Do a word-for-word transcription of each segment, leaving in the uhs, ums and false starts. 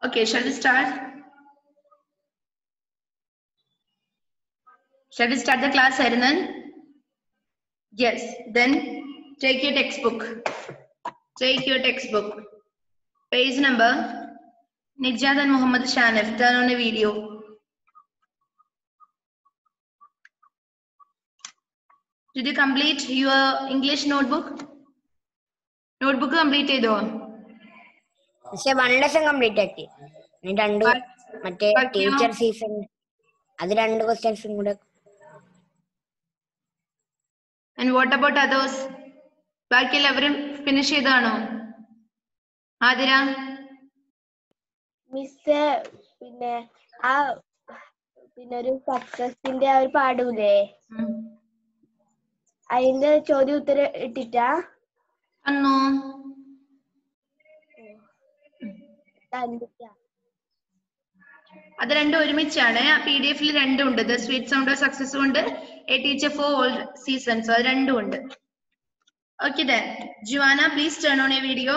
Okay, shall we start? Shall we start the class, Harinan? Yes, then take your textbook. Take your textbook. Page number, Nijad and Muhammad Shanif, turn on a video. Did you complete your English notebook? Notebook complete ചെയ്തോ? പക്ഷെ one lesson complete ആക്കി. രണ്ട് മറ്റേ teacher season അത് രണ്ട് ക്വസ്റ്റ്യൻസും കൂടെ. And what about others? ബാക്കി എല്ലാവരും ഫിനിഷ് ചെയ്താണോ? ആതിര മിസ് പിന്നെ ആ പിന്നെ ഒരു സക്സസിന്റെ ആ ഒരു പാടൂലേ, അതിന്റെ ചോദ്യം ഉത്തരം ഇട്ടിട്ടാ അന്നോ അത് രണ്ടും ഒരുമിച്ചാണ്. ആ പി ഡി എഫിൽ രണ്ടും ഉണ്ട്. ദ സ്വീറ്റ് സൗണ്ട് ഓഫ് സക്സസും ഉണ്ട്, a teacher for all seasons, അത് രണ്ടും ഉണ്ട്. Okay then, Joanna, please turn on a video.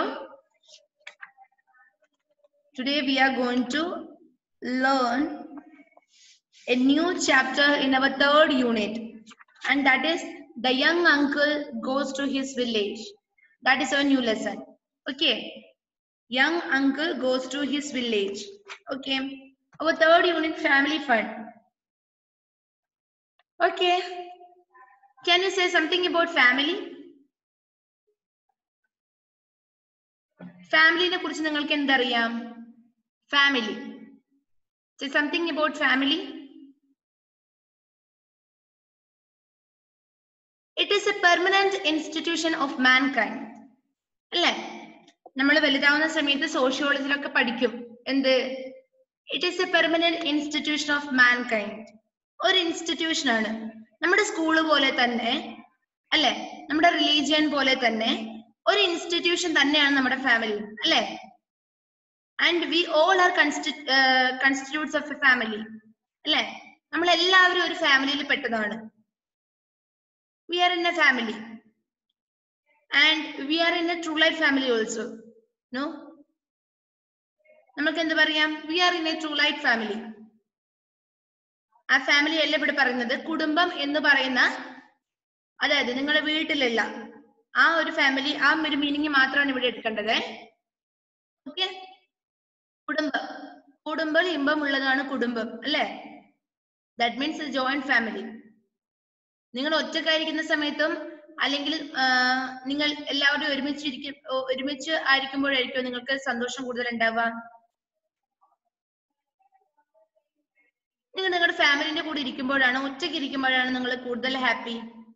Today we are going to learn a new chapter in our third unit, and that is the young uncle goes to his village. That is our new lesson. Okay, young uncle goes to his village. Okay, our third unit, family fun. Okay, can you say something about family? ഫാമിലിനെ കുറിച്ച് നിങ്ങൾക്ക് എന്തറിയാം? Family, say something about family. It is a permanent institution of mankind. അല്ലേ? നമ്മൾ വലുതാവുന്ന സമയത്ത് സോഷ്യോളജിയിലൊക്കെ പഠിക്കും എന്ത്? It is a permanent institution of mankind. ഒരു institution ആണ്. നമ്മുടെ സ്കൂള് പോലെ തന്നെ അല്ലെ, നമ്മുടെ റിലീജിയൻ പോലെ തന്നെ ഒരു ഇൻസ്റ്റിറ്റ്യൂഷൻ തന്നെയാണ് നമ്മുടെ ഫാമിലി അല്ലെ? And we all are constitutes of a family അല്ലെ? നമ്മൾ എല്ലാവരും ഒരു ഫാമിലിയിൽ പെട്ടതാണ്. We are in a family and we are in a true life family also. No, നമുക്ക് എന്ത് പറയാം? We are in a true life family. ആ ഫാമിലി അല്ല ഇവിടെ പറയുന്നത്, കുടുംബം എന്ന് പറയുന്ന, അതായത് നിങ്ങളുടെ വീട്ടിലല്ല, ആ ഒരു ഫാമിലി, ആ ഒരു മീനിങ് മാത്രമാണ് ഇവിടെ എടുക്കേണ്ടത്. ഓക്കെ, കുടുംബം, കുടുംബം ഇമ്പം ഉള്ളതാണ് കുടുംബം അല്ലെ? That means joint family. നിങ്ങൾ ഒറ്റക്കായിരിക്കുന്ന സമയത്തും അല്ലെങ്കിൽ നിങ്ങൾ എല്ലാവരും ഒരുമിച്ചിരിക്കും ഒരുമിച്ച് ആയിരിക്കുമ്പോഴായിരിക്കും നിങ്ങൾക്ക് സന്തോഷം കൂടുതൽ ഉണ്ടാവുക. നിങ്ങൾ നിങ്ങളുടെ ഫാമിലിന്റെ കൂടെ ഇരിക്കുമ്പോഴാണ്, ഒറ്റയ്ക്ക് ഇരിക്കുമ്പോഴാണ് നിങ്ങൾ കൂടുതൽ ഹാപ്പി?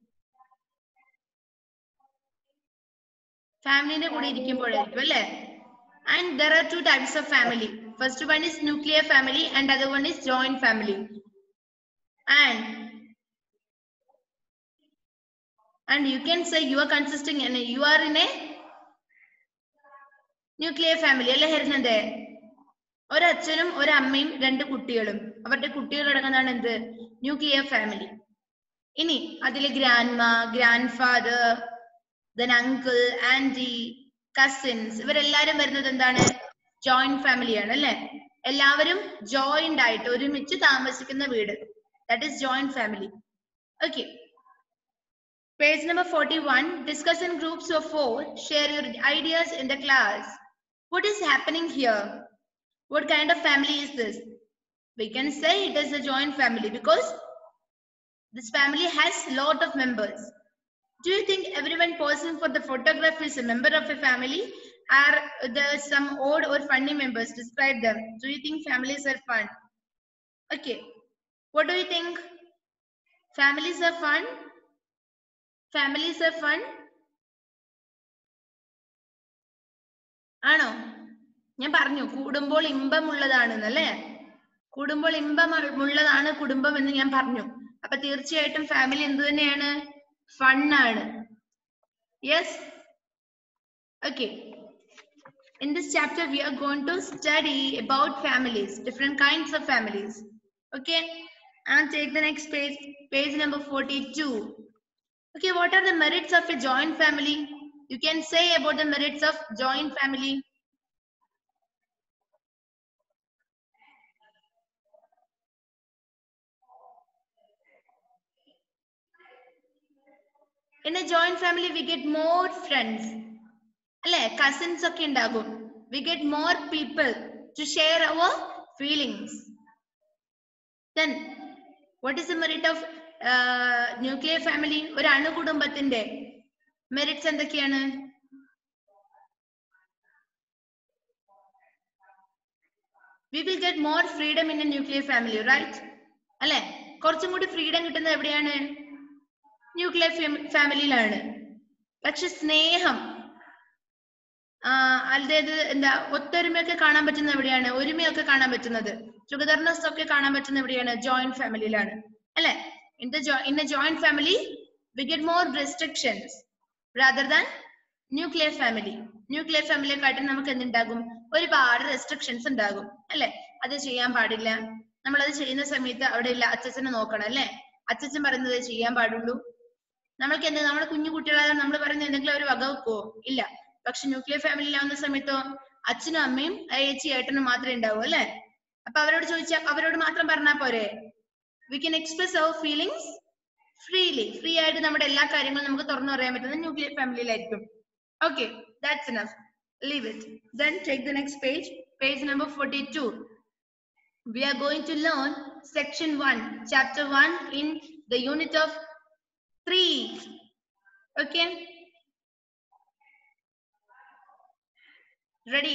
ഫാമിലിന്റെ കൂടെ ഇരിക്കുമ്പോഴായിരിക്കും അല്ലെ? And there are two types of family. First one is nuclear family and other one is joint family. And and you can say you are consisting in a, you are in a nuclear family അല്ലെ ഹരിനന്ദേ? ഒരച്ഛനും ഒരമ്മയും രണ്ട് കുട്ടികളും, അവരുടെ കുട്ടികൾ അടങ്ങുന്നതാണ് എന്ത്? Nuclear family. ഇനി അതിലെ grandma, grandfather, then uncle, auntie, cousins, ഇവരെല്ലാരും വരുന്നത് എന്താണ്? ജോയിന്റ് ഫാമിലിയാണ് അല്ലെ? എല്ലാവരും ജോയിന്റ് ആയിട്ട് ഒരുമിച്ച് താമസിക്കുന്ന വീട്, that is joint family. Okay, page number forty-one. Discuss in groups of four. Share your ideas in the class. What is happening here? What kind of family is this? We can say it is a joint family because this family has lot of members. Do you think everyone posing for the photograph is a member of a family? Are there some odd or funny members? Describe them. Do you think families are fun? Okay, what do you think? Families are fun? Families are fun? ആണോ? ഞാൻ പറഞ്ഞു കൂടുമ്പോൾ ഇമ്പമുള്ളതാണെന്ന് അല്ലേ? കൂടുമ്പോൾ ഇമ്പമുള്ളതാണ് കുടുംബം എന്ന് ഞാൻ പറഞ്ഞു. അപ്പൊ തീർച്ചയായിട്ടും ഫാമിലി എന്ത് തന്നെയാണ്? ഫൺ ആണ്. Yes, okay. In this chapter we are going to study about families, different kinds of families. Okay, and take the next page, page number forty-two. Okay, what are the merits of a joint family? You can say about the merits of joint family. In a joint family, we get more friends. Alle, cousins ഒക്കെ ഉണ്ടാകും. We get more people to share our feelings. Then, what is the merit of uh, nuclear family? ഒരു അണുകുടുംബത്തിന്റെ merits എന്തൊക്കെയാണ്? We will get more freedom in a nuclear family, right? അല്ലെ, കുറച്ചും കൂടി freedom കിട്ടുന്നത് എവിടെയാണ്? Nuclear ഫാമിലിയിലാണ്. പക്ഷെ സ്നേഹം, അതായത് എന്താ, ഒത്തൊരുമയൊക്കെ കാണാൻ പറ്റുന്നത് എവിടെയാണ്? ഒരുമയൊക്കെ കാണാൻ പറ്റുന്നത്, ടുഗദർനെസ് ഒക്കെ കാണാൻ പറ്റുന്നത് എവിടെയാണ്? ജോയിന്റ് ഫാമിലിയിലാണ്, അല്ലെ? In the in a joint family we get more restrictions rather than nuclear family. Nuclear ഫാമിലിയെ കാട്ടി നമുക്ക് എന്തുണ്ടാകും? ഒരുപാട് റെസ്ട്രിക്ഷൻസ് ഉണ്ടാകും, അല്ലെ? അത് ചെയ്യാൻ പാടില്ല, നമ്മളത് ചെയ്യുന്ന സമയത്ത് അവിടെ ഇല്ല അച്ഛനെ നോക്കണം, അല്ലെ? അച്ഛൻ പറയുന്നത് ചെയ്യാൻ പാടുള്ളൂ. നമ്മൾക്ക് എന്താ, നമ്മുടെ കുഞ്ഞു കുട്ടികളായാലും നമ്മൾ പറയുന്ന എന്തെങ്കിലും അവർ വക വെക്കുവോ? ഇല്ല. പക്ഷെ ന്യൂക്ലിയർ ഫാമിലിയിലാവുന്ന സമയത്തോ അച്ഛനും അമ്മയും ഏച്ചി ഏട്ടനും മാത്രമേ ഉണ്ടാവൂ, അല്ലെ? അപ്പൊ അവരോട് ചോദിച്ചാൽ അവരോട് മാത്രം പറഞ്ഞാൽ പോരെ? We can express our feelings freely. Free ആയിട്ട് നമ്മുടെ എല്ലാ കാര്യങ്ങളും നമുക്ക് തുറന്നു പറയാൻ പറ്റുന്നത് ന്യൂക്ലിയർ ഫാമിലിയിലായിരിക്കും. Okay, that's enough. Leave it. Then take the next page, page number forty-two. We are going to learn section one, chapter one in the unit of three. Okay? Ready?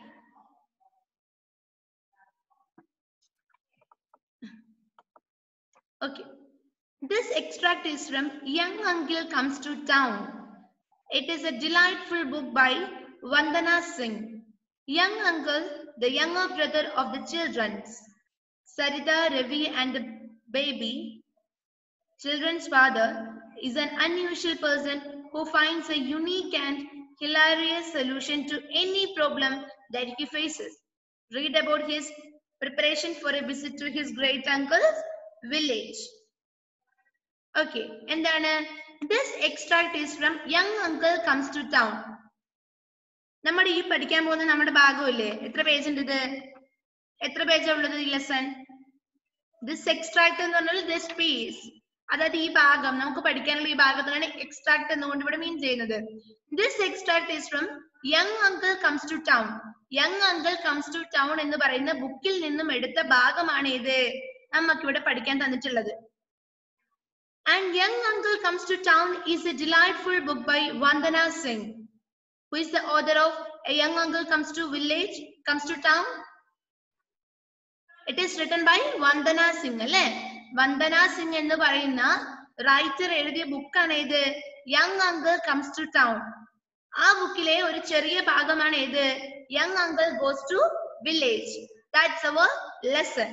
Okay. This extract is from Young Uncle Comes to Town. It is a delightful book by Vandana Singh. Young Uncle, the younger brother of the children's, Sarita, Ravi and the baby, children's father, is an unusual person who finds a unique and hilarious solution to any problem that he faces. Read about his preparation for a visit to his great uncle's village. Okay, and then uh, this extract is from Young Uncle Comes to Town. നമ്മുടെ ഈ പഠിക്കാൻ പോകുന്ന നമ്മുടെ ഭാഗമില്ലേ, എത്ര page ഉണ്ട് ഇത്? എത്ര പേജാ ഉള്ളത് ഈ ലെസൺ? ദിസ് എക്സ്ട്രാക്ട് എന്ന് പറഞ്ഞാൽ ദിസ് പീസ്, അതായത് ഈ ഭാഗം നമുക്ക് പഠിക്കാനുള്ള ഈ ഭാഗത്തിനാണ് എക്സ്ട്രാക്ട് എന്നുകൊണ്ട് ഇവിടെ മീൻ ചെയ്യുന്നത്. This extract is from young uncle comes to town. Young uncle comes to town എന്ന് പറയുന്ന ബുക്കിൽ നിന്നും എടുത്ത ഭാഗമാണ് ഇത് നമുക്ക് ഇവിടെ പഠിക്കാൻ തന്നിട്ടുള്ളത്. And Young Uncle Comes to Town is a delightful book by Vandana Singh. Who is the author of A Young Uncle Comes to Village, Comes to Town? It is written by Vandana Singh, അല്ലേ? Vandana Singh എന്ന് പറയുന്ന writer എഴുതിയ ബുക്കാണ് ഇത് Young Uncle Comes to Town. ആ ബുക്കിലെ ഒരു ചെറിയ ഭാഗമാണ് ഇത് Young Uncle Goes to Village. That's our lesson.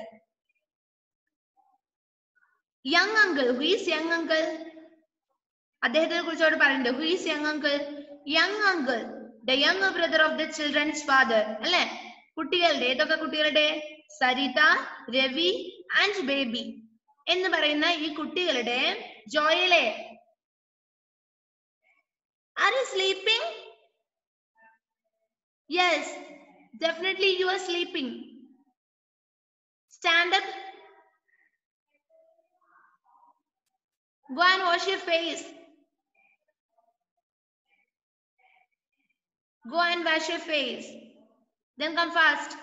Young Uncle, who is Young Uncle? അദ്ദേഹത്തിനെ കുറിച്ച് അവിടെ പറയുന്നുണ്ട്. Who is Young Uncle? Young Uncle, the younger brother of the children's father. അല്ലെ? കുട്ടികളുടെ, ഏതൊക്കെ കുട്ടികളുടെ? സരിത, രവി ആൻഡ് ബേബി എന്ന് പറയുന്ന ഈ കുട്ടികളുടെ ജോയലെ. Are you sleeping? Yes, definitely you are sleeping. Stand up. Go and wash your face. Go and wash your face. Then come fast.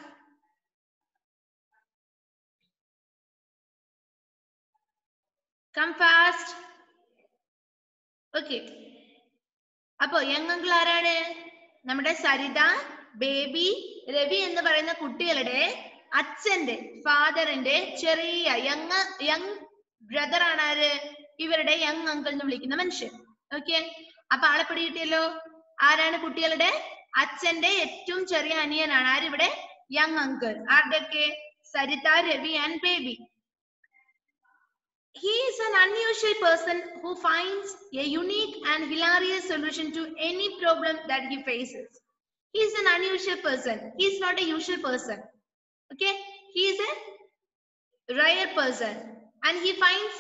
Come fast. Okay. അപ്പോ യങ് അങ്കിൾ ആരാണ്? നമ്മുടെ സരിത, ബേബി, രവി എന്ന് പറയുന്ന കുട്ടികളുടെ അച്ഛന്റെ, ഫാദറിന്റെ ചെറിയ യങ് യങ് ബ്രദർ ആണ് ആര്? ഇവരുടെ യങ് അങ്കിൾ എന്ന് വിളിക്കുന്ന മനുഷ്യൻ. ഓക്കെ, അപ്പൊ ആളെ പിടി കിട്ടിയല്ലോ. ആരാണ് കുട്ടികളുടെ അച്ഛന്റെ ഏറ്റവും ചെറിയ അനിയനാണ് ആരിവിടെ? Young uncle. ആരുടെയൊക്കെ? Saritha, Ravi and Baby. He is an unusual person who finds a unique and hilarious solution to any problem that he faces. He is an unusual person. He is not a usual person. Okay, he is a rare person, and he finds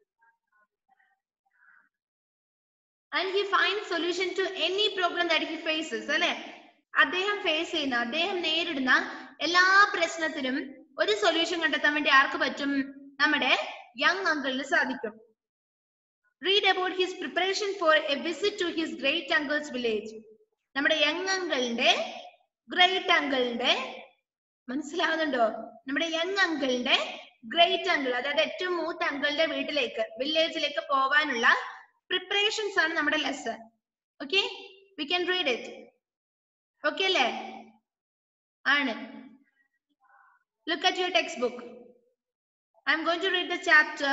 and he finds solution to any problem that he faces. അല്ലെ? അദ്ദേഹം face ചെയ്യുന്ന, അദ്ദേഹം നേരിടുന്ന എല്ലാ പ്രശ്നത്തിനും ഒരു solution കണ്ടെത്താൻ വേണ്ടി ആർക്ക് പറ്റും? നമ്മുടെ യങ് അങ്കിളിന് സാധിക്കും. Read about his preparation for a visit to his great uncle's village. നമ്മുടെ യങ് അങ്കിളിന്റെ ഗ്രേറ്റ് അങ്കിളിന്റെ മനസ്സിലാവുന്നുണ്ടോ? നമ്മുടെ യങ് അങ്കിളിന്റെ ഗ്രേറ്റ് അങ്കിൾ, അതായത് ഏറ്റവും മൂത്ത അങ്കിളിന്റെ വീട്ടിലേക്ക് വില്ലേജിലേക്ക് പോവാനുള്ള പ്രിപ്പറേഷൻസ് ആണ് നമ്മുടെ lesson. Okay, we can read it. Okay അല്ലേ? ആണ്. Look at your textbook. I'm going to read the chapter.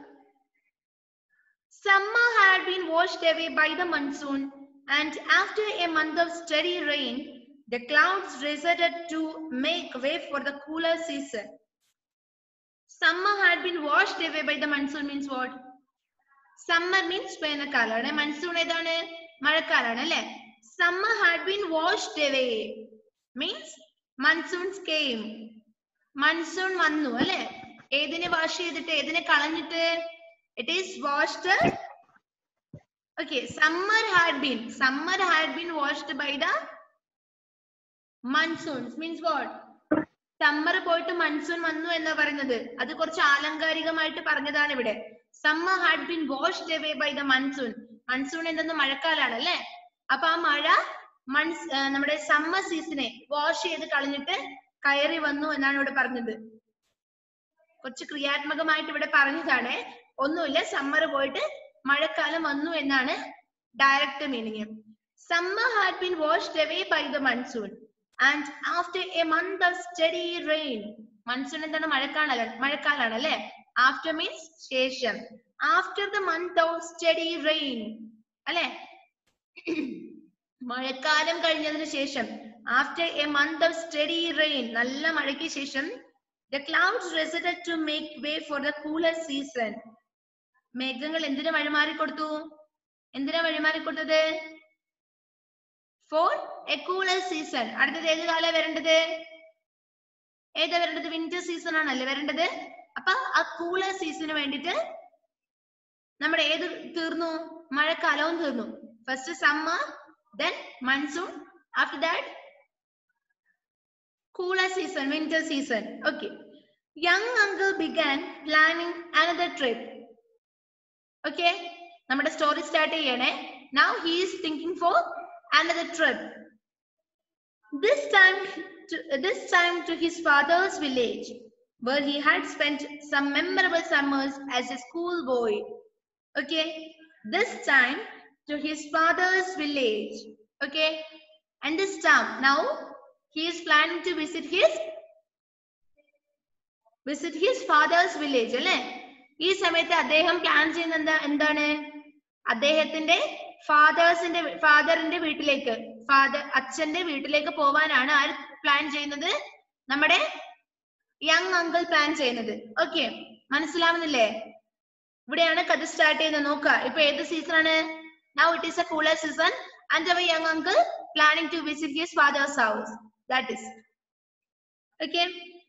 Summer had been washed away by the monsoon, and after a month of steady rain, the clouds receded to make way for the cooler season. Summer had been washed away by the monsoon means what? Summer means വേനൽക്കാലമാണ്. Monsoon ഏതാണ്? മഴക്കാലാണ് അല്ലേ? Summer had been washed away means monsoons came. Monsoon വന്നു അല്ലെ? ഏതിനെ wash ചെയ്തിട്ട്, ഏതിനെ കളഞ്ഞിട്ട്? It is washed. Okay, summer had been. Summer had been washed by the monsoons means what? Summer പോയിട്ട് monsoon വന്നു എന്നാ പറയുന്നത്. അത് കുറച്ച് ആലങ്കാരികമായിട്ട് പറഞ്ഞതാണ് ഇവിടെ. Summer had been washed away by the monsoon. Monsoon എന്തെന്ന് മഴക്കാലാണ് അല്ലെ? അപ്പൊ ആ മഴ മൺസ് നമ്മുടെ സമ്മർ സീസണെ വാഷ് ചെയ്ത് കളഞ്ഞിട്ട് കയറി വന്നു എന്നാണ് ഇവിടെ പറഞ്ഞത്. കുറച്ച് ക്രിയാത്മകമായിട്ട് ഇവിടെ പറഞ്ഞതാണ്. ഒന്നുമില്ല, സമ്മർ പോയിട്ട് മഴക്കാലം വന്നു എന്നാണ് direct meaning. Summer had been washed away by the monsoon, and after a month of steady rain. Monsoon എന്താണ്? മഴക്കാലം മഴക്കാലാണ് അല്ലെ? After means ശേഷം. After the month of steady rain അല്ലെ? മഴക്കാലം കഴിഞ്ഞതിന് ശേഷം. After a month of steady rain, നല്ല മഴയ്ക്ക് ശേഷം, the clouds receded to make way for the cooler season. മേഘങ്ങൾ എന്തിനു വഴിമാറി കൊടുത്തു? എന്തിനാ വഴിമാറി കൊടുത്തത്? For a cooler season. അടുത്തത് ഏത് കാലം വരേണ്ടത്? ഏതാ വരേണ്ടത്? വിന്റർ സീസൺ ആണല്ലേ വരേണ്ടത്. അപ്പൊ ആ കൂളർ സീസണിന് വേണ്ടിട്ട് നമ്മുടെ ഏത് തീർന്നു? മഴക്കാലവും തീർന്നു. First summer, then monsoon, after that cooler season, winter season. Okay, young uncle began planning another trip. Okay, നമ്മുടെ സ്റ്റോറി സ്റ്റാർട്ട് ചെയ്യണേ. Now he is thinking for another trip. This time to, this time to his father's village, where he had spent some memorable summers as a school boy. Okay, this time to his father's village. Okay, and this time now he is planning to visit his visit his father's village അല്ലേ? ഈ സമയത്ത് അദ്ദേഹം plan ചെയ്യുന്ന എന്താ എന്താണ്? അദ്ദേഹത്തിന്റെ ഫാദേഴ്സിന്റെ ഫാദറിന്റെ വീട്ടിലേക്ക്, father അച്ഛന്റെ വീട്ടിലേക്ക് പോവാനാണ് ആര് പ്ലാൻ ചെയ്യുന്നത്? നമ്മുടെ യങ് അങ്കിൾ പ്ലാൻ ചെയ്യുന്നത്. ഓക്കെ, മനസ്സിലാവുന്നില്ലേ? ഇവിടെയാണ് കഥ സ്റ്റാർട്ട് ചെയ്യുന്നത്. നോക്കുക, ഇപ്പൊ ഏത് സീസൺ ആണ്? Now it is a cooler season, and our young uncle planning to visit his father's house. That is okay.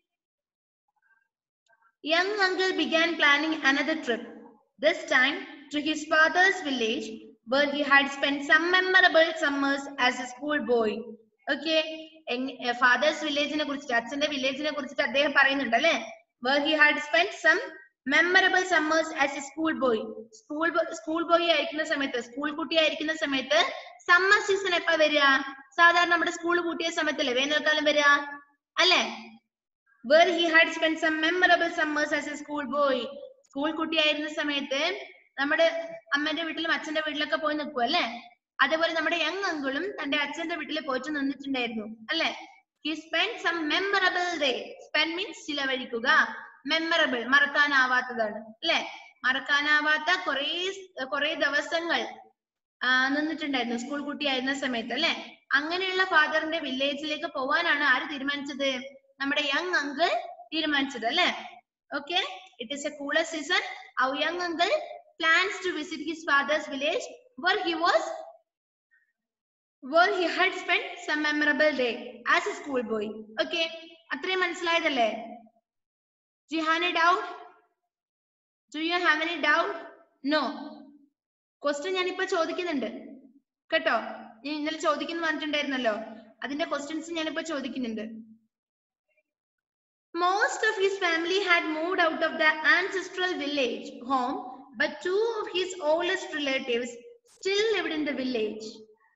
Young uncle began planning another trip. This time to his father's village, where he had spent some memorable summers as a school boy. Okay, father's village ne kurichittu, achchante village ne kurichittu അദ്ദേഹം പറയുന്നുണ്ട് അല്ലേ? Where he had spent some memorable summers as a school boy. School school boy ആയിരിക്കുന്ന സമയത്ത്, school കുട്ടി ആയിരിക്കുന്ന സമയത്ത് summer season എപ്പോ വരിക? സാധാരണ നമ്മുടെ സ്കൂൾ പൂട്ടിയ സമയത്തല്ലേ വേനൽക്കാലം വരിക അല്ലേ? Where he had spent some memorable summers as a school boy. School കുട്ടി ആയിരുന്ന സമയത്ത് നമ്മുടെ അമ്മന്റെ വീട്ടിലും അച്ഛന്റെ വീട്ടിലൊക്കെ പോയി നിൽക്കും അല്ലെ? അതേപോലെ നമ്മുടെ യങ് അങ്കിളും തന്റെ അച്ഛന്റെ വീട്ടിൽ പോയിട്ട് നിന്നിട്ടുണ്ടായിരുന്നു അല്ലെ? He spent some memorable day. Spend means ചിലവഴിക്കുക. Memorable മറക്കാനാവാത്തതാണ് അല്ലെ? മറക്കാനാവാത്ത കുറേ കുറേ ദിവസങ്ങൾ നിന്നിട്ടുണ്ടായിരുന്നു സ്കൂൾ കുട്ടിയായിരുന്ന സമയത്ത് അല്ലെ? അങ്ങനെയുള്ള ഫാദറിന്റെ വില്ലേജിലേക്ക് പോവാനാണ് ആര് തീരുമാനിച്ചത്? നമ്മുടെ യങ് അങ്കിൾ തീരുമാനിച്ചത് അല്ലെ? Okay, it is a cooler season. Our young uncle plans to visit his father's village, where he was where he had spent some memorable day as a school boy. Okay, അത്രയും മനസ്സിലായതല്ലേ? Do you have any doubt? Do you have any doubt? No. Question ഞാനിപ്പോ ചോദിക്കുന്നുണ്ട് കേട്ടോ. ഞാൻ ഇന്നലെ ചോദിക്കുന്നു പറഞ്ഞിട്ടുണ്ടായിരുന്നല്ലോ, അതിന്റെ questions ഞാനിപ്പോ ചോദിക്കുന്നുണ്ട്. Most of his family had moved out of the ancestral village home but two of his oldest relatives still lived in the village.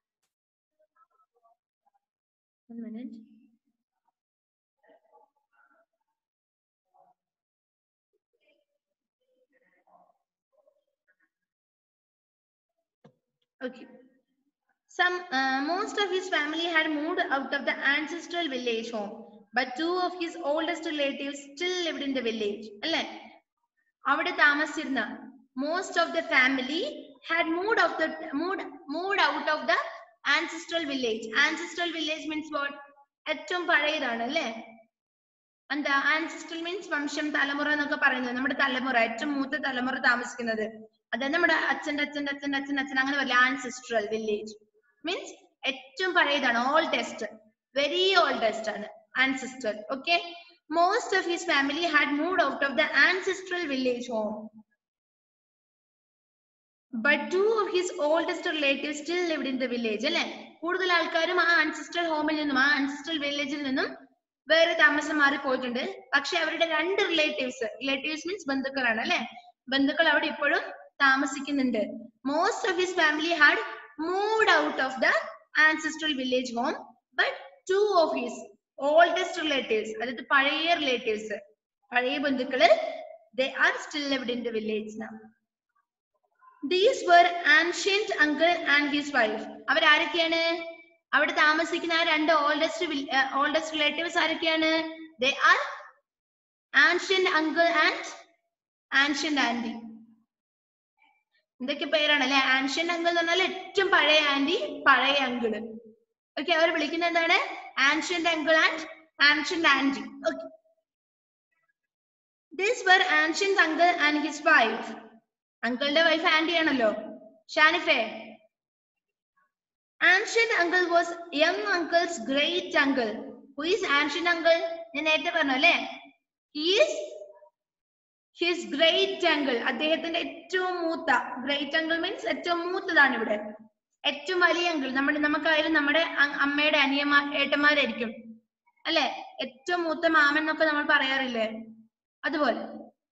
One minute. Okay. Some, uh, most of his family had moved out of the ancestral village home, but two of his oldest relatives still lived in the village. അല്ലേ? അവിടെ താമസിച്ചിരുന്ന most of the family had moved of the moved moved out of the ancestral village. Ancestral village means what? ഏറ്റവും പഴയതാണ് അല്ലേ? എന്താ ancestral means വംശം, തലമുറ എന്നൊക്കെ പറയുന്നത്. നമ്മുടെ തലമുറ, ഏറ്റവും മൂത്ത തലമുറ താമസിക്കുന്നത്. അതായത് നമ്മുടെ അച്ഛൻ്റെ അച്ഛൻ്റെ അച്ഛൻ്റെ അച്ഛൻ്റെ അച്ഛൻ അങ്ങനെ വല്ല ancestral village means ഏറ്റവും പഴയതാണ്, oldest, very oldest ആണ് ancestral. Okay, most of his family had moved out of the ancestral village home, but two of his oldest relatives still lived in the village. അല്ലേ? കൂടുതൽ ആൾക്കാരും ആ ancestral home ൽ നിന്നും ആ ancestral village ൽ നിന്നും വേറെ താമസം മാറി പോയിട്ടുണ്ട്. പക്ഷെ അവരുടെ രണ്ട് റിലേറ്റീവ്സ്, റിലേറ്റീവ്സ് മീൻസ് ബന്ധുക്കളാണ് അല്ലെ, ബന്ധുക്കൾ അവിടെ ഇപ്പോഴും താമസിക്കുന്നുണ്ട്. most of his family had moved out of the ancestral village home, but two of his oldest relatives, അതായത് പഴയ റിലേറ്റീവ്സ്, പഴയ ബന്ധുക്കള്, they are still lived in the village now. These were ancient uncle and his wife. അവർ ആരൊക്കെയാണ്? അവിടെ താമസിക്കുന്ന ആ രണ്ട് oldest oldest relatives ആരൊക്കെയാണ്? they are ancient uncle and ancient auntie. എന്തൊക്കെ പേരാണ് അല്ലെ? ancient uncle എന്ന് പറഞ്ഞാൽ ഏറ്റവും പഴയ ആന്റി, പഴയ അങ്കിള്. ഓക്കെ, അവർ വിളിക്കുന്നത് എന്താണ്? ancient uncle and ancient auntie. Okay, these were ancient uncle and his wife. അങ്കിളുടെ വൈഫ് ആന്റി ആണല്ലോ. ഷാനിഫെ, ancient uncle was young uncle's great uncle. Who is ancient uncle? ഞാൻ നേരത്തെ പറഞ്ഞു അല്ലേ? he is his great uncle. അദ്ദേഹത്തിന്റെ ഏറ്റവും മൂത്ത, great uncle means ഏറ്റവും മൂത്തതാണ് ഇവിടെ, ഏറ്റവും വലിയ അങ്കിൾ. നമ്മുടെ നമുക്കായാലും നമ്മുടെ അമ്മയുടെ അനിയന്മാർ, ഏട്ടന്മാരായിരിക്കും അല്ലെ, ഏറ്റവും മൂത്ത മാമൻ എന്നൊക്കെ നമ്മൾ പറയാറില്ലേ, അതുപോലെ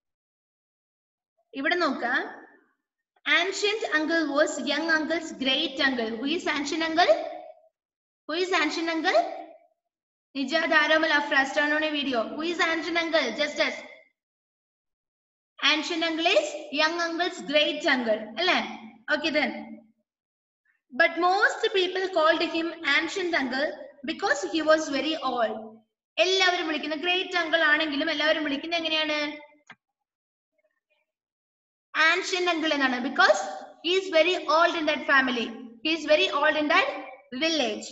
ഇവിടെ നോക്കാം. ancient uncle was young uncle's great uncle. Who is ancient uncle? Who is ancient uncle? Nijad Aramal Afra, turn on a video. Who is ancient uncle? Just as ancient uncle is young uncle's great uncle. Okay then. But most people called him ancient uncle because he was very old. എല്ലാവരും വിളിക്കുന്ന great uncle ആണെങ്കിലും എല്ലാവരും വിളിക്കുന്നത് എങ്ങനെയാണ്? ancient uncle എന്നാണ്, because he is very old in that family. He is very old in that village.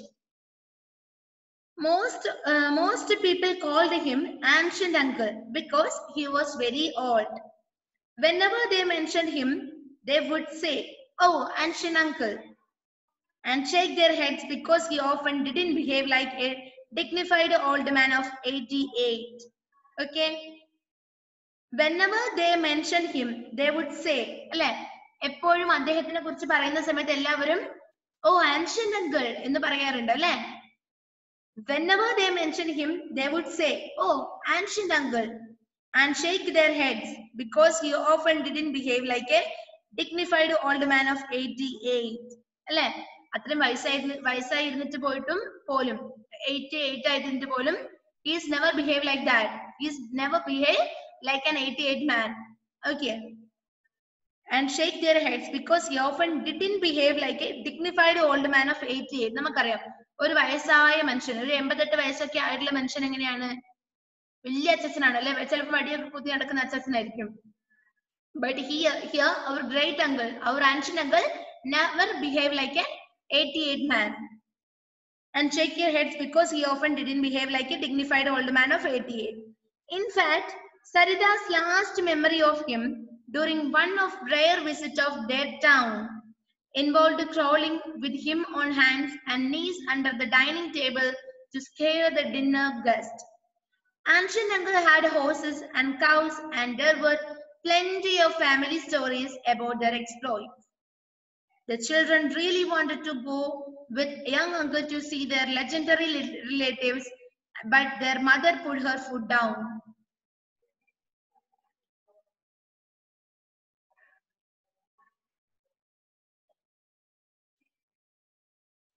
Most uh, most people called him ancient uncle because he was very old. Whenever they mentioned him, they would say, "Oh, ancient uncle," and shake their heads because he often didn't behave like a dignified old man of eighty-eight. Okay, whenever they mentioned him, they would say, അല്ലെ, എപ്പോഴും അദ്ദേഹത്തിനെ കുറിച്ച് പറയുന്ന സമയത്ത് എല്ലാവരും ഓ ancient uncle എന്ന് പറയാറുണ്ട് അല്ലെ. whenever they mentioned him, they would say, "Oh, ancient uncle," and shake their heads because he often didn't behave like a dignified old man of eighty-eight. അല്ലെ, അത്രയും വയസ്സായി വയസ്സായിരുന്നിട്ട് പോയിട്ടും പോലും എയ്റ്റി എയ്റ്റ് ആയിരുന്നിട്ട് പോലും he is never behave like that. He is never behave like an eighty-eight man. Okay, and shake their heads because he often didn't behave like a dignified old man of eighty-eight. നമുക്കറിയാം, ഒരു വയസ്സായ മനുഷ്യൻ, ഒരു എൺപത്തെട്ട് വയസ്സൊക്കെ ആയിട്ടുള്ള മനുഷ്യൻ എങ്ങനെയാണ്? വലിയ അച്ഛനാണ് അല്ലെ, ചിലപ്പോൾ വടിയൊക്കെ കുത്തി നടക്കുന്ന അച്ഛനായിരിക്കും. But here, here our great uncle, our ancient uncle never behave like an eighty-eight man. And shake your heads because he often didn't behave like a dignified old man of eighty-eight. In fact, Sarita's last memory of him during one of rare visit of their town involved crawling with him on hands and knees under the dining table to scare the dinner guest. Ancient uncle had horses and cows, and there were plenty of family stories about their exploits. The children really wanted to go with young uncle to see their legendary relatives, but their mother put her foot down.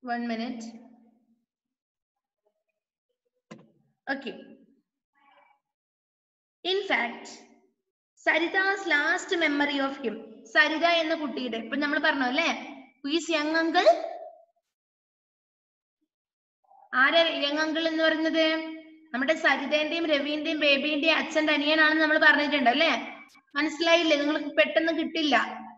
One minute. Okay. In fact, Sarita's last memory of him. Sarita എന്ന കുട്ടിയുടെ ഇപ്പൊ നമ്മൾ പറഞ്ഞു അല്ലേ, who is young uncle? ആരാ young uncle എന്ന് പറയുന്നത്? നമ്മുടെ സരിതേന്റെയും രവിന്റെയും ബേബിന്റെയും അച്ഛന്റെ അനിയനാണെന്ന് നമ്മൾ പറഞ്ഞിട്ടുണ്ട് അല്ലേ? മനസ്സിലായില്ലേ? നിങ്ങൾക്ക് പെട്ടെന്ന് കിട്ടില്ല.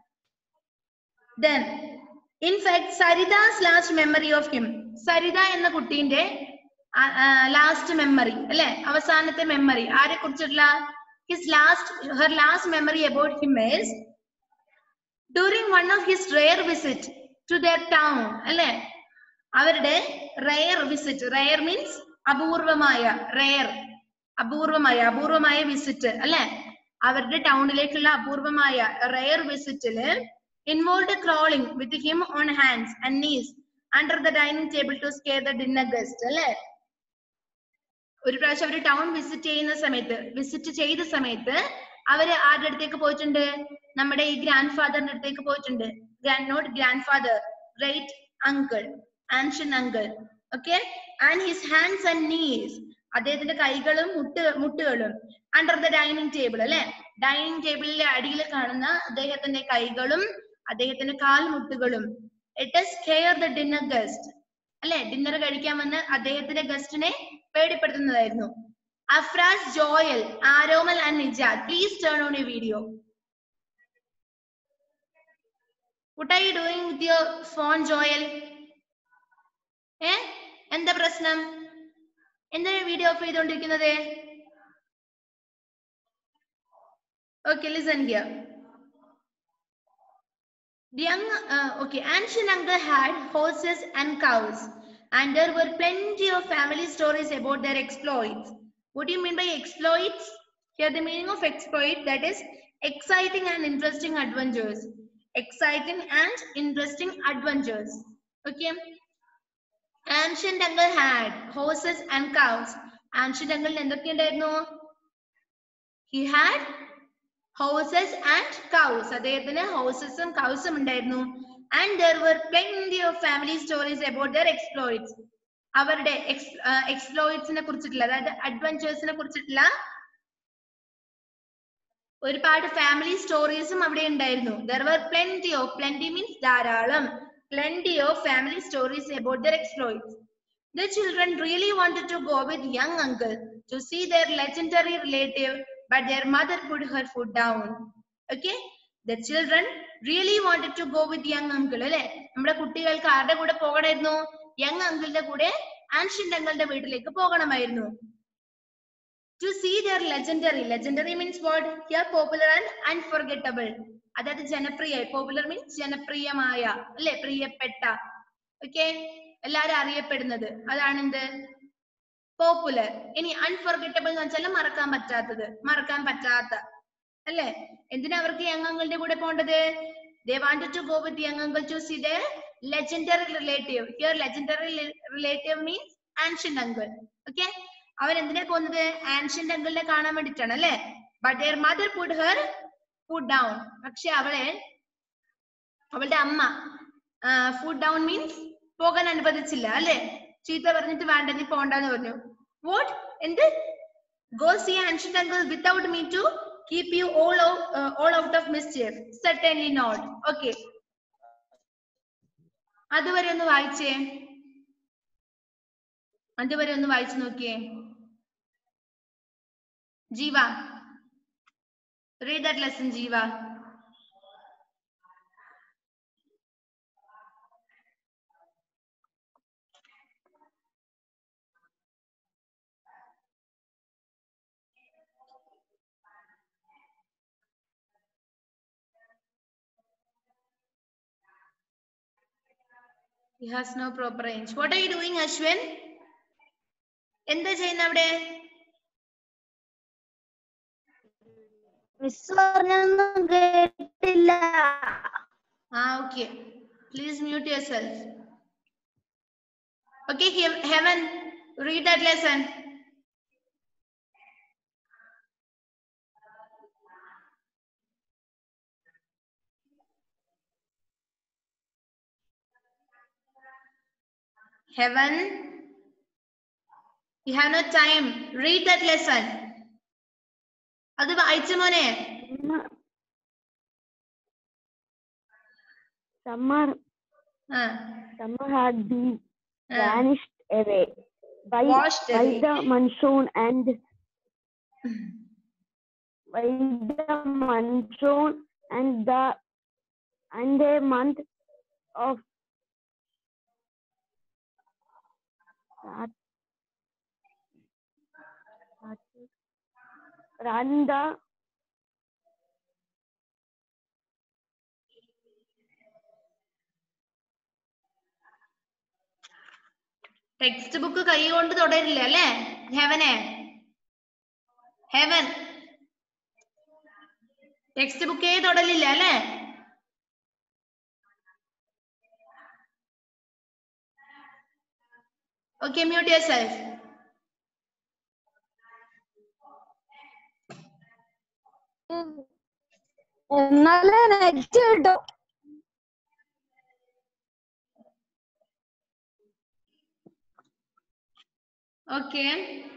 Then, in fact, Sarita's last memory of him. Saritha എന്ന കുട്ടീന്റെ ലാസ്റ്റ് മെമ്മറി അല്ലെ, അവസാനത്തെ മെമ്മറി ആരെ കുറിച്ചുള്ള? His last, her last memory about him is during one of his rare visit to their town. അല്ലെ, അവരുടെ rare visit. Rare means അപൂർവമായ, rare അപൂർവമായ അപൂർവമായ വിസിറ്റ് അല്ലെ, അവരുടെ ടൗണിലേക്കുള്ള അപൂർവമായ rare വിസിറ്റില് involved crawling with him on hands and knees under the dining table to scare the dinner guest. അല്ലെ, ഒരു പ്രാവശ്യം അവര് ടൗൺ വിസിറ്റ് ചെയ്യുന്ന സമയത്ത് വിസിറ്റ് ചെയ്ത സമയത്ത് അവര് ആരുടെ അടുത്തേക്ക് പോയിട്ടുണ്ട്? നമ്മുടെ ഈ ഗ്രാൻഡ് ഫാദറിന്റെ അടുത്തേക്ക് പോയിട്ടുണ്ട്. Grand not grand father, great uncle, ancient uncle. Okay, and his hands and knees, അദ്ദേഹത്തിന്റെ കൈകളും മുട്ട് മുട്ടുകളും അണ്ടർ ദ ഡൈനിങ് ടേബിൾ അല്ലെ, ഡൈനിങ് ടേബിളിലെ അടിയിൽ കാണുന്ന അദ്ദേഹത്തിന്റെ കൈകളും അദ്ദേഹത്തിന്റെ കാൽമുട്ടുകളും. It scare the dinner guest അല്ലെ, ഡിന്നർ കഴിക്കാൻ വന്ന് അദ്ദേഹത്തിന്റെ ഗസ്റ്റിനെ പേടിപ്പെടുത്തുന്നതായിരുന്നു. Afraz, Joel, Aromal and Nijad, please turn on your video. What are you doing with your phone, Joel? ഏ എന്താ പ്രശ്നം? എന്താണ് വീഡിയോ ഓഫ് ചെയ്തുകൊണ്ടിരിക്കുന്നത്? Okay, listen here. The young, uh, okay, ancient uncle had horses and cows, and there were plenty of family stories about their exploits. What do you mean by exploits? Here the meaning of exploit, that is exciting and interesting adventures. Exciting and interesting adventures. Okay. Ancient uncle had horses and cows. Ancient uncle എന്തൊക്കെ ഉണ്ടായിരുന്നു? He had horses and cows. അദ്ദേഹത്തിന് ഹോഴ്സസും കൗസും ഉണ്ടായിരുന്നു. And there were plenty of family stories about their exploits. അവരുടെ എക്സ്പ്ലോയിറ്റ്സിനെ കുറിച്ചിട്ടുള്ള, അതായത് അഡ്വഞ്ചേഴ്സിനെ കുറിച്ചിട്ടുള്ള ഒരുപാട് family സ്റ്റോറീസും അവിടെ ഉണ്ടായിരുന്നു. There were plenty of, plenty means ധാരാളം, plenty of family stories about their exploits. The children really wanted to go with young uncle to see their legendary relative, but their mother put her foot down. Okay, the children really wanted to go with young uncle അല്ലെ, നമ്മുടെ കുട്ടികൾക്ക് ആരുടെ കൂടെ പോകണമായിരുന്നു? Young അങ്കിളിന്റെ കൂടെ, ancient അങ്കിളിന്റെ വീട്ടിലേക്ക് പോകണമായിരുന്നു. To see their legendary, legendary means what? Here popular and unforgettable. അതായത് ജനപ്രിയ, popular means ജനപ്രിയമായ അല്ലെ, പ്രിയപ്പെട്ട. ഓക്കെ, എല്ലാരും അറിയപ്പെടുന്നത്, അതാണ് എന്ത്? പോപ്പുലർ. ഇനി അൺഫോർഗറ്റബിൾ എന്ന് വെച്ചാൽ മറക്കാൻ പറ്റാത്തത്, മറക്കാൻ പറ്റാത്ത അല്ലെ. എന്തിനാ അവർക്ക് യങ് അങ്കിളിന്റെ കൂടെ പോകേണ്ടത്? They wanted to go with young uncle to see their legendary relative. Here legendary relative means ancient uncle. Okay, അവർ എന്തിനാ പോകുന്നത്? ആൻഷ്യന്റ് അങ്കിളിനെ കാണാൻ വേണ്ടിട്ടാണ് അല്ലെ. But their mother put her foot down. പക്ഷെ അവളെ, അവളുടെ അമ്മ ഫുഡ് ഡൗൺ മീൻസ് പോകാൻ അനുവദിച്ചില്ല അല്ലെ. ചീത്ത പറഞ്ഞിട്ട് വേണ്ട, നീ പോണ്ടെന്ന് പറഞ്ഞു. What? എന്ത്? Go see ancient uncle without me to keep you all out, uh, all out of mischief? Certainly not. Okay, അതുവരെ ഒന്ന് വായിച്ചേ, അതുവരെ ഒന്ന് വായിച്ചു നോക്കിയേ. ജീവ, read that lesson, Jiva. He has no proper range. What are you doing, Ashwin? എന്താ ചെയ്യുന്ന അവിടെ? മിസ് പറഞ്ഞൊന്നും കേട്ടില്ല. Ah, okay. Please mute yourself. Okay, Heaven, read that lesson. Heaven. You have no time. Read that lesson. അത് വായിച്ച മോനെ. Summer, uh, summer had been uh, vanished away by, washed by away. the monsoon and by the monsoon and the and a month of run the text book കൈ കൊണ്ട് തൊടരില്ല അല്ലേ? ഹെവനെ, heaven text ബുക്കേ തൊടലില്ല അല്ലേ? Okay, mute yourself. എന്നാലേ net കിട്ടും. Okay.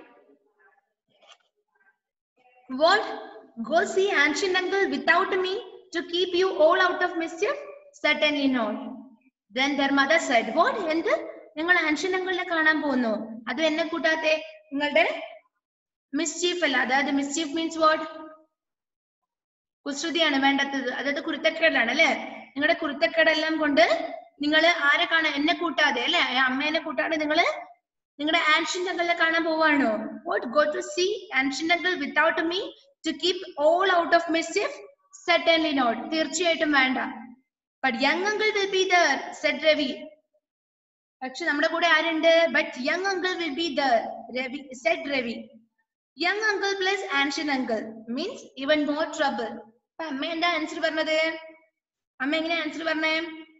What? Go see ancient uncle without me to keep you all out of mischief? Certainly not. Then their mother said, what? എന്ത്? നിങ്ങൾ ancient uncle കാണാൻ പോകുന്നു? അത് എന്നെ കൂട്ടാത്തെ നിങ്ങളുടെ mischief അല്ല. അതായത് mischief means what? കുസൃതിയാണ് വേണ്ടത്. അതായത് കുരുത്തക്കേടാണ് അല്ലെ? നിങ്ങളുടെ കുരുത്തക്കേടെല്ലാം കൊണ്ട് നിങ്ങൾ ആരെ കാണാൻ? എന്നെ കൂട്ടാതെ അല്ലെ? അമ്മേനെ കൂട്ടാതെ നിങ്ങള് നിങ്ങളുടെ ancient uncle കാണാൻ പോവാണോ? What? Go to see ancient uncle without me to keep all out of mischief? Certainly not. തീർച്ചയായിട്ടും വേണ്ട. But young uncle will be there, said Ravi. പക്ഷെ നമ്മുടെ കൂടെ ആരുണ്ട്? But young uncle will be there, Ravi said Ravi. Young uncle plus ancient uncle means even more trouble. അപ്പൊ അമ്മ എന്താ answer പറഞ്ഞത്? അമ്മ എങ്ങനെ ആൻസർ പറഞ്ഞേ?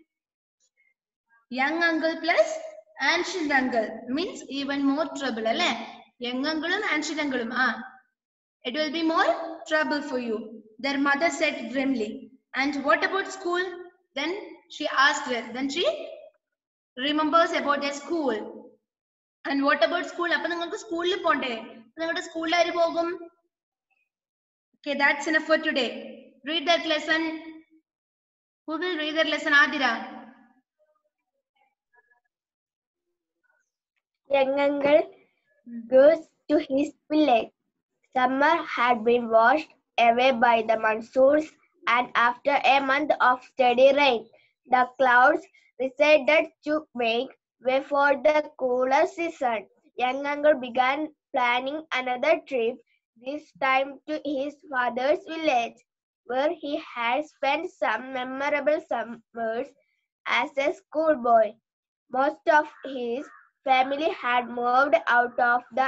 Young uncle plus ancient uncle means even more trouble അല്ലെ? Young uncle ഉം ancient uncle ഉം ആ it will be more trouble for you, their mother said grimly. And what about school? Then she asked her. Then she remembers about their school. And what about school? അപ്പൊ നിങ്ങൾക്ക് സ്കൂളിൽ പോണ്ടേ? നിങ്ങളുടെ സ്കൂളിൽ ആര് പോകും? Okay, that's enough for today. Read that lesson. Who will read that lesson? Adira. Young uncle goes to his village. Summer had been washed away by the monsoons, and after a month of steady rain, the clouds receded to make way for the cooler season. Young uncle began planning another trip, this time to his father's village, where he had spent some memorable summers as a schoolboy. Most of his family had moved out of the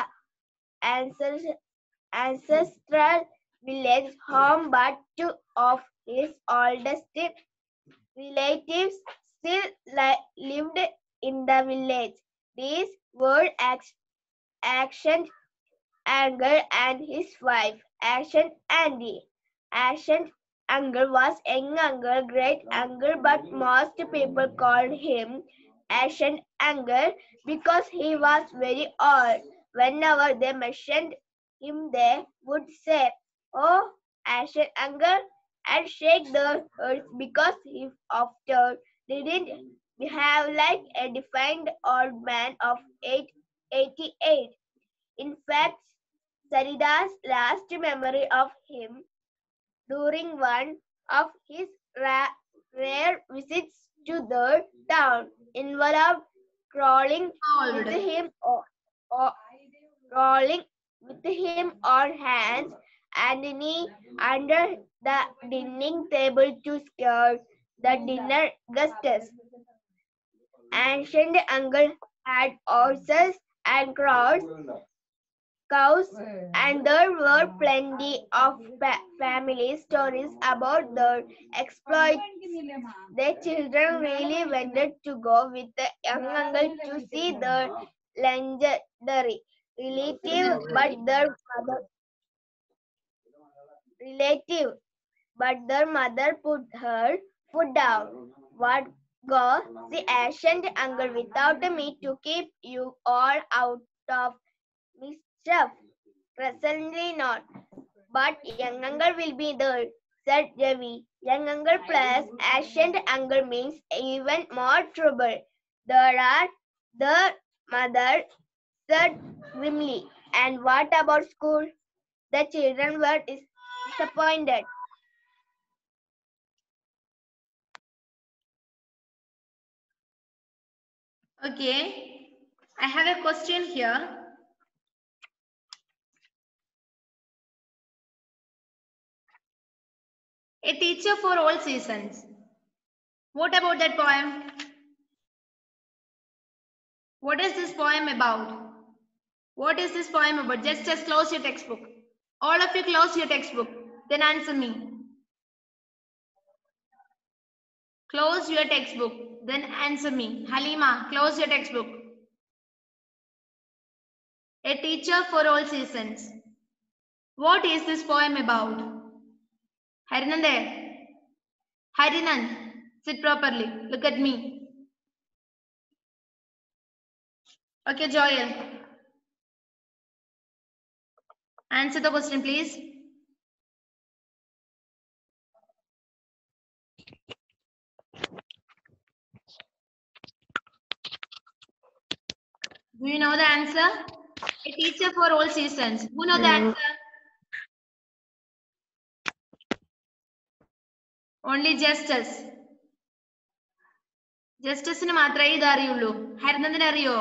ancestral village home, but two of his oldest relatives still li lived in the village. These were Ancient Uncle and his wife, Ancient Andy. Ancient Uncle was young uncle, great uncle, but most people called him Ancient Uncle because he was very old. Whenever they mentioned him, they would say, "Oh, Ancient Uncle," and shake their heads because he often didn't behave like a defined old man of eighty-eight. In fact, Sarida's last memory of him during one of his ra rare visits to the town involved crawling with him or, or crawling with him on hands and knee under the dining table to scare the dinner guests. Ancient Uncle had horses and cows, cows, and there were plenty of fa family stories about their exploits. The children really wanted to go with the young uncle to see the legendary relative, but their mother relative, but their mother put her foot down. What ago, the ancient uncle without me to keep you all out of mischief. Presently not, but young uncle will be there, said Ravi. Young uncle plus ancient uncle means even more trouble. There are the mother said grimly. And what about school? The children were dis- disappointed. Okay, I have a question here. A teacher for all seasons. What about that poem? What is this poem about? What is this poem about? Just just close your textbook. All of you close your textbook. Then answer me. Close your textbook. Then answer me. Halima, close your textbook. A teacher for all seasons. What is this poem about? Harinande. Harinand, sit properly. Look at me. Okay, Joel. Answer the question, please. Do you know the answer? A teacher for all seasons. Who know the answer? Only justice. ജസ്റ്റിസിന് മാത്രമേ ഇത് അറിയുള്ളൂ. ഹരിനന്ദിന് അറിയോ?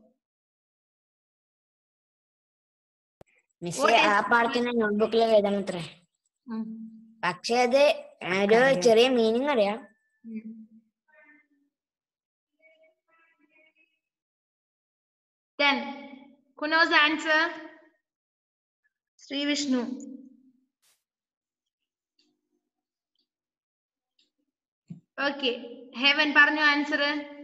Miss ആ പാടത്തിന് നോട്ട്ബുക്കിൽ എഴുതണം അത്രേ. പക്ഷെ അത് ഒരു ചെറിയ മീനിങ് അറിയാം. Then, who knows the answer? Sri Vishnu. Okay, Heaven പറഞ്ഞു ആൻസർ.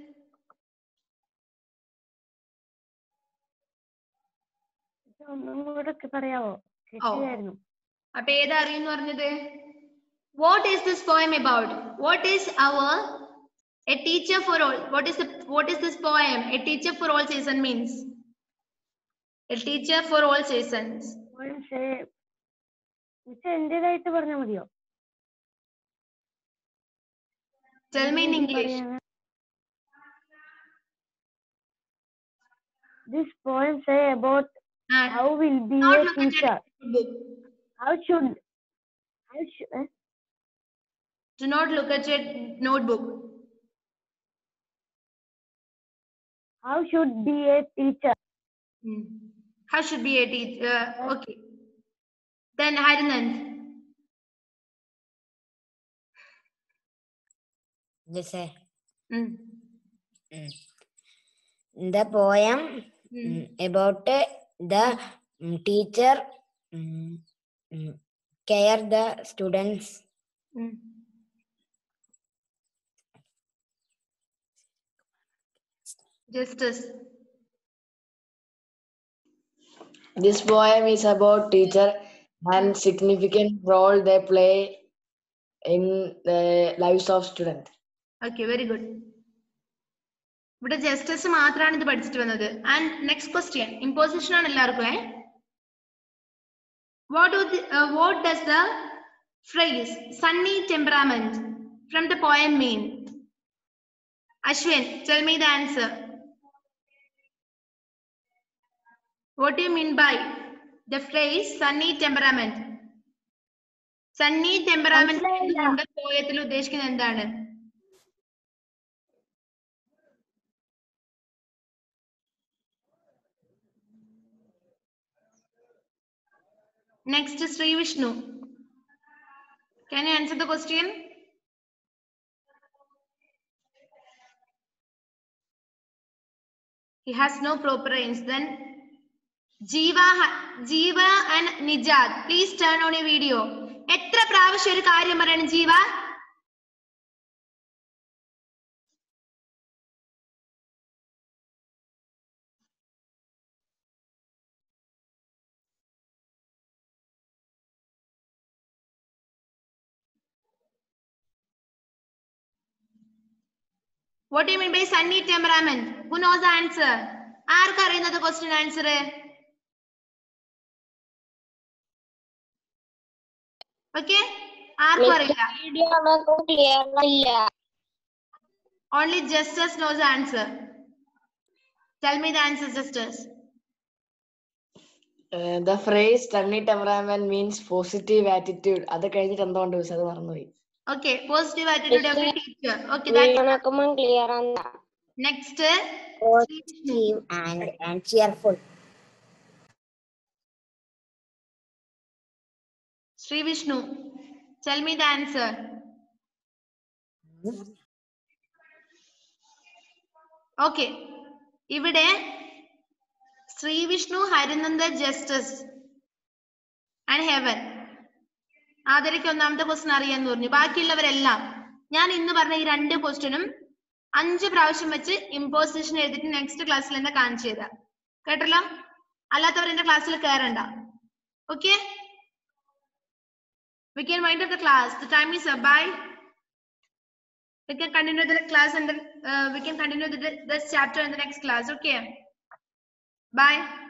ഒന്നും കൂടെ പറയാവോ? കിട്ടിയായിരുന്നു. അപ്പൊ ഏതാ അറിയുന്നു പറഞ്ഞത്? What is this poem about? What is our a teacher for all? What is the what is this poem? A teacher for all season means. A teacher for all seasons. എന്റേതായിട്ട് പറഞ്ഞാൽ മതിയോ? Tell me in English. This poem say about uh, how will be a teacher. How should how should eh? Do not look at your notebook. How should be a teacher? Hmm. How should be a teacher? Uh, okay. Then Harinand. Yes, sir. Mm. Mm. The poem mm. Mm, about uh, the mm, teacher mm, mm, care the students. Mm. Justice. This poem is about teacher and significant role they play in the lives of students. Okay, very good. ഇവിടെ justice മാത്രമാണ് ഇത് പഠിച്ചിട്ട് വന്നത്. And next question imposition ആണ് എല്ലാവർക്കും. ഏ what what does the phrase sunny temperament from the poem mean? Ashwin, tell me the answer. What do you mean by the phrase sunny temperament? Sunny temperament കൊണ്ട് പോയത്തിൽ ഉദ്ദേശിക്കുന്നത് എന്താണ്? Next, Sri Vishnu. Can you answer the question? He has no proper range. Then Jiva, Jiva and Nijat, please turn on your video. എത്ര പ്രാവശ്യം ഒരു കാര്യം പറയണം ജീവ? What do you mean by sunny temperament? Who knows the answer? ആർക്ക് അറിയുന്നത് question answer? Okay? ആർക്കും അറിയില്ല. Only Justus knows the answer. Tell me the answer, Justus. Uh, the phrase sunny temperament means positive attitude. അത് കഴിഞ്ഞിട്ട് എന്തുകൊണ്ട് miss അത് മറന്നുപോയി. Okay, positive attitude of a teacher. Okay, that's clear. next. Positive and, and cheerful. Sri Vishnu, tell me the answer. Okay, ഇവിടെ Sri Vishnu, Harinanda, Justus and Heaven. ആദരയ്ക്ക് ഒന്നാമത്തെ question അറിയാന്ന് പറഞ്ഞു. ബാക്കിയുള്ളവരെല്ലാം ഞാൻ ഇന്ന് പറഞ്ഞ ഈ രണ്ട് ക്വസ്റ്റ്യനും അഞ്ച് പ്രാവശ്യം വെച്ച് ഇമ്പോസിഷൻ എഴുതിട്ട് നെക്സ്റ്റ് ക്ലാസ്സിൽ എന്നെ കാണിച്ചു തരാം. കേട്ടല്ലോ? അല്ലാത്തവർ എന്റെ ക്ലാസ്സിൽ കയറണ്ട. Okay? We can wind up the class. The time is up. Bye. We can continue the class and the, uh, we can continue the, this chapter in the next class. Okay. Bye.